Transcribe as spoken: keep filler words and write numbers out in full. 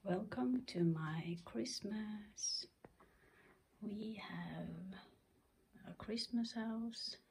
Welcome to my Christmas. We have a Christmas house